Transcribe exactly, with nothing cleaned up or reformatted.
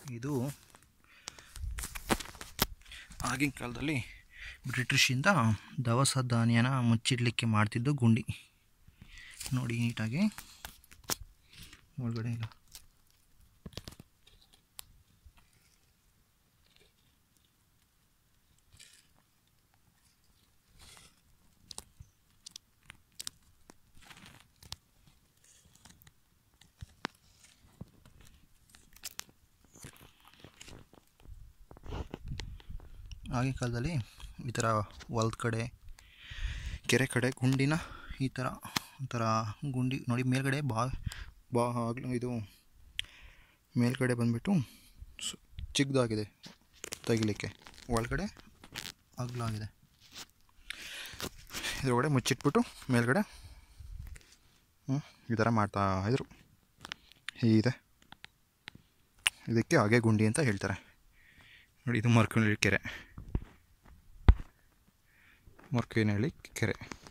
ಇದು ಆಗಿನ ಕಾಲದಲ್ಲಿ ಬ್ರಿಟಿಷಿಂದ ದವಸ ಧಾನ್ಯನ ಮುಚ್ಚಿಡಲಿಕ್ಕೆ ಮಾಡ್ತಿದ್ದು ಗುಂಡಿ ನೋಡಿ ನೀಟಾಗಿ ಒಳಗಡೆ ಇಲ್ಲ. ಆಗಿನ ಕಾಲದಲ್ಲಿ ಈ ಥರ ಹೊಲದ ಕಡೆ ಕೆರೆ ಕಡೆ ಗುಂಡಿನ ಈ ಥರ ಒಂಥರ ಗುಂಡಿ ನೋಡಿ ಮೇಲ್ಗಡೆ ಬಾ ಬಾ ಆಗಲು ಇದು ಮೇಲ್ಗಡೆ ಬಂದುಬಿಟ್ಟು ಚಿಕ್ಕದಾಗಿದೆ ತೆಗಿಲಿಕ್ಕೆ, ಒಳಗಡೆ ಅಗಲಾಗಿದೆ. ಇದರೊಳಗಡೆ ಮುಚ್ಚಿಟ್ಬಿಟ್ಟು ಮೇಲ್ಗಡೆ ಹ್ಞೂ ಈ ಥರ ಮಾಡ್ತಾಯಿದ್ರು. ಹೀಗಿದೆ, ಇದಕ್ಕೆ ಹಾಗೆ ಗುಂಡಿ ಅಂತ ಹೇಳ್ತಾರೆ ನೋಡಿ. ಇದು ಮರ್ಕನಹಳ್ಳಿ ಕೆರೆ, ಮರ್ಕನಹಳ್ಳಿ ಕೆರೆ.